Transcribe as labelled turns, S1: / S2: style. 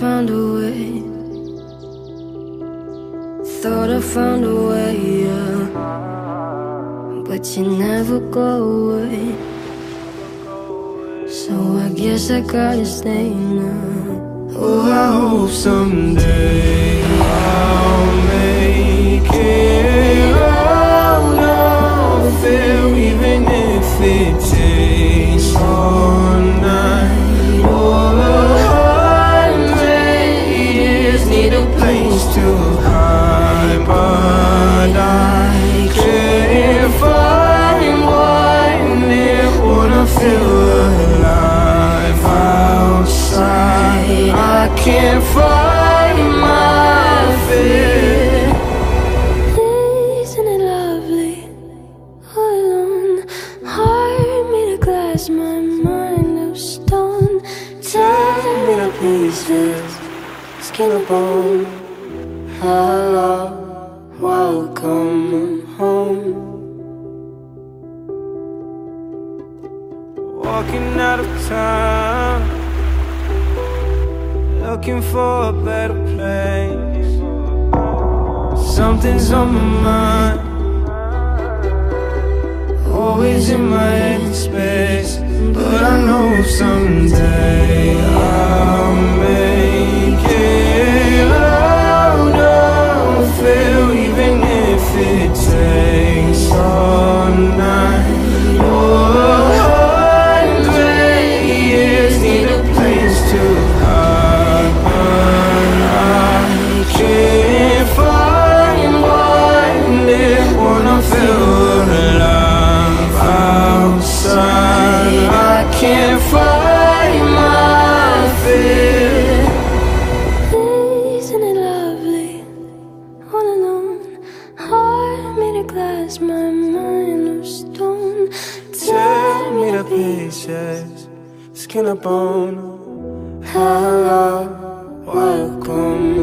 S1: found a way. Thought I found a way, yeah. But you never go away. So I guess I gotta stay now.
S2: Oh, I hope someday I'll make it out of here, even if it takes all night or 100 years. Need a place to hide, but I can't find one near. Wanna feel alive outside. I can't find my fear.
S1: Isn't it lovely? All alone, heart made of glass, my mind of stone. Tear me to pieces, skin and bone. Hello, welcome home.
S2: Walking out of town, looking for a better place. Something's on my mind, always in my head space. But I know someday I'll make it out of here, even if it takes all night or 100 years. Need a place to hide, but I can't find one near. Wanna feel alive outside. I can't find my fear.
S1: Isn't it lovely? All alone, heart made of glass, my mind of stone.
S2: Tear me to pieces, skin and bone. Hello, welcome